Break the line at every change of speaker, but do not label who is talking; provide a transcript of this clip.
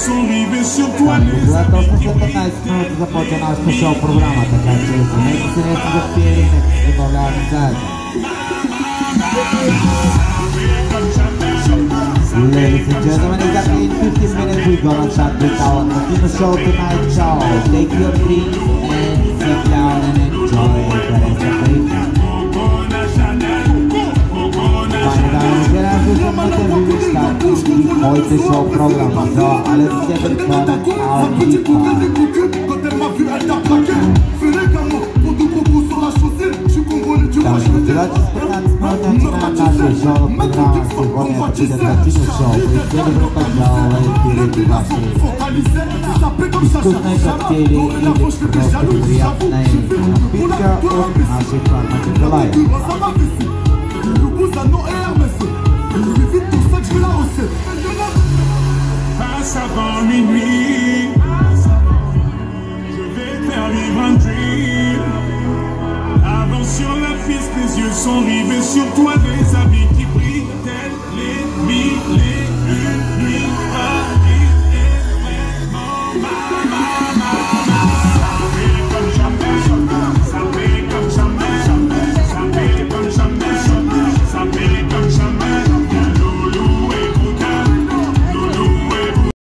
sont rivés sur toi.
Ladies and gentlemen, exactly in 15 minutes we're gonna chat with our Latino show tonight, y'all. Take your drink and sit down and enjoy the rest of the evening. Gracias por mucho vivir hoy te show programa. So, let's get it fun and our deep
Quand elle m'a vu, elle t'a plaqué. Fais les gamins, pour deux cocos sur la chaussée. Je suis congolais, tu vois, je vais t'aider. Focalisé, tapé comme ça, pour la roche, je fais jaloux. Pour la ça m'a fait le Bouzano et Hermès. Je lui vite tout ça que je vais la hausser.
Passe avant minuit, je vais faire vivre un dream. Avant sur la piste, les yeux sont rivés sur toi.